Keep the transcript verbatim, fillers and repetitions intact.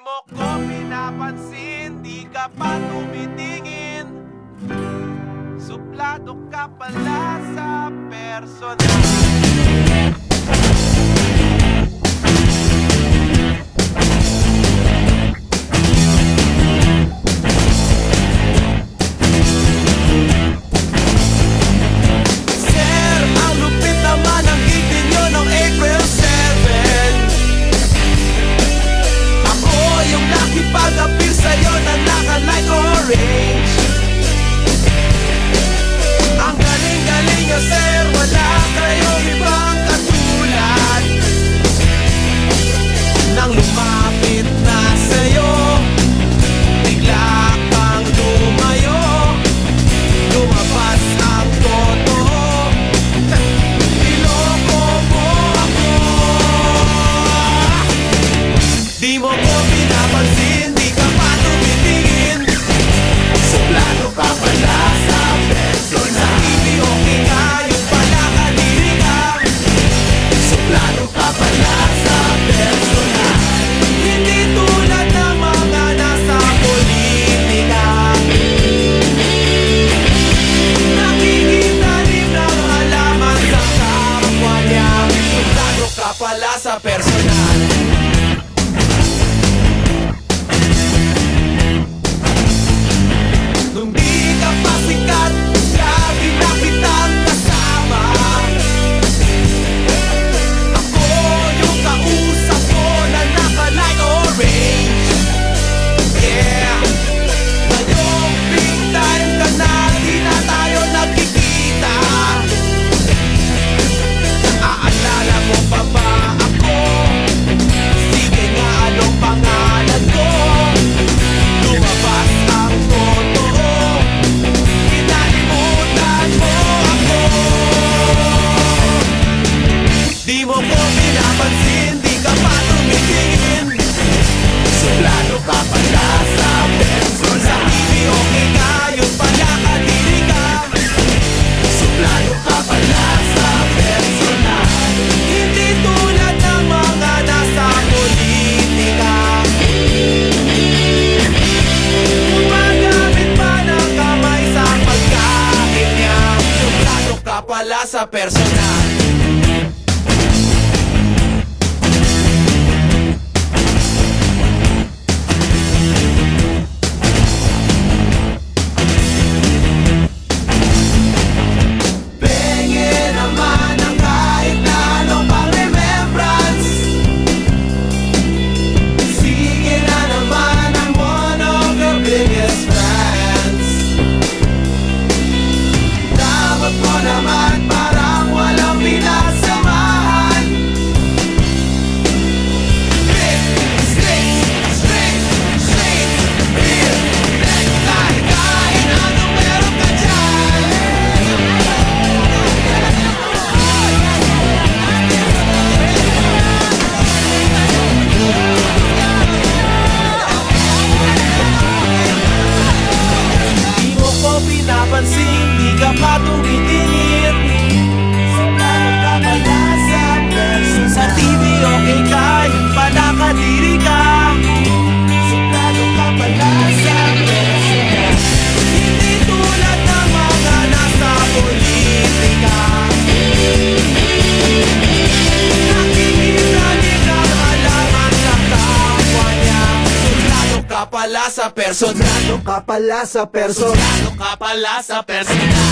mo ko pinapansin, di ka pa tumitingin. Suplado ka pala sa personal. Pag-appear sa'yo na naka-like orange. Ang galing-galing nyo sir, wala kayong ibang katulad. Nang lumapit na sa'yo, bigla kang lumayo. Lumabas ang totoo, niloko mo ako. Di mo ko pinapansin, pala sa personal. Nung di ka pa sikat, grabe na kitang kasama. Ako yung kausap ko na naka-like orange. Yeah, ngayong big time ka na, di na tayo nagkikita. Naaalala mo pa ba? Di mo ko pinapansin, di ka pa tumitingin. Suplado ka pala sa personal. Sa T V okay ka, yun pala kadiri ka. Suplado ka pala sa personal. Hindi tulad ng mga nasa politika. Gumagamit pa ng kamay sa pagkain niya. Suplado ka pala sa personal. Di ka pa tumitingin. Suplado ka pala sa personal. Sa T V okay ka, yun pala kadiri ka. Suplado ka pala sa personal. Hindi tulad ng mga nasa politika. Nakikisalig ang halaman sa kapwa niya. Suplado ka pala sa personal. Suplado ka pala sa personal. Suplado ka pala sa personal.